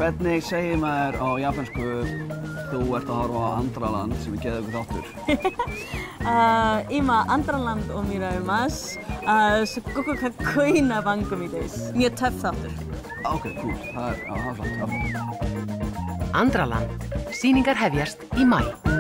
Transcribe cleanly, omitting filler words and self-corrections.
Hvernig segir maður á japönsku þú ert að horfa á Andraland sem geðveikur þáttur? 今、Andralandを見られます。すっごくかっこいいな番組です。Mjög töff þáttur. Ok, cool. Það er flott. Andraland. Sýningar hefjast í maí.